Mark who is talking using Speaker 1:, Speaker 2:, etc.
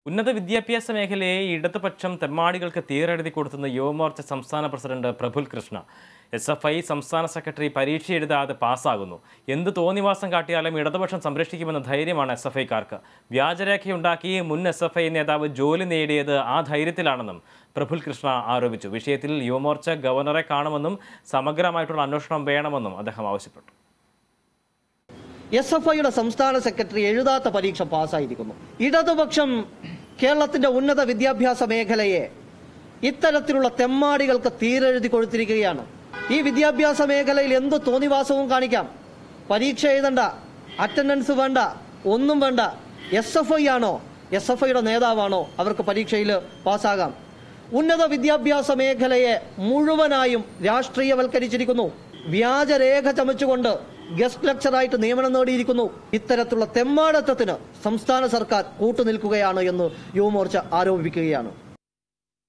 Speaker 1: ഉന്നത വിദ്യാഭ്യാസ മേഖലയെ ഇടതുപക്ഷം തെമ്മാടികൾക്ക് തീരെഴുതി കൊടുത്തുന്ന യുവമോർച്ച സംസ്ഥാന പ്രസിഡന്റ് പ്രഫുൽ കൃഷ്ണ. SFI സംസ്ഥാന സെക്രട്ടറി പരീക്ഷ എഴുതാതെ പാസ്സാകുന്നു. എന്ത് തോന്നിവാസം കാട്ടിയാലും ഇടതുപക്ഷം സംരക്ഷിക്കുമെന്ന ധൈര്യമാണ് SFIക്കാർക്ക്. വ്യാജരേഖയുണ്ടാക്കി മുൻ SFI നേതാവ് ജോലി നേടിയത് ആ ധൈര്യത്തിലാണെന്നും പ്രഫുൽ കൃഷ്ണ ആരോപിച്ചു. വിഷയത്തിൽ യുവമോർച്ച ഗവർണറെ കാണുമെന്നും സമഗ്രമായിട്ടുള്ള അന്വേഷണം വേണമെന്നും അദ്ദേഹം ആവശ്യപ്പെട്ടു.
Speaker 2: SFIയുടെ സംസ്ഥാന സെക്രട്ടറി എഴുതാത്ത പരീക്ഷ പാസ്സായിരിക്കുന്നു. ഇടതുപക്ഷം കേരളത്തിന്റെ ഉന്നത വിദ്യാഭ്യാസ മേഖലയെ ഇത്തരത്തിലുള്ള തെമ്മാടികൾക്ക് തീരെഴുതി കൊടുത്തിരിക്കുകയാണ്. ഈ വിദ്യാഭ്യാസ മേഖലയിൽ എന്ത് തോന്നിവാസവും കാണിക്കാം. പരീക്ഷ എഴുതണ്ട, അറ്റൻഡൻസ് വേണ്ട, ഒന്നും വേണ്ട. SFI ആണോ, SFIയുടെ നേതാവാണോ അവർക്ക് പരീക്ഷയിൽ പാസ്സാകാം. ഉന്നത വിദ്യാഭ്യാസ മേഖലയെ മുഴുവനായും രാഷ്ട്രീയവൽക്കരിച്ചിരിക്കുന്നു. വ്യാജരേഖ ചമച്ചുകൊണ്ട് ഗസ്റ്റ് ലെക്ചറായിട്ട് നിയമനം നേടിയിരിക്കുന്നു. ഇത്തരത്തിലുള്ള തെമ്മാടത്തത്തിന് സംസ്ഥാന സർക്കാർ കൂട്ടുനിൽക്കുകയാണ് എന്ന് യുവമോർച്ച ആരോപിക്കുകയാണ്.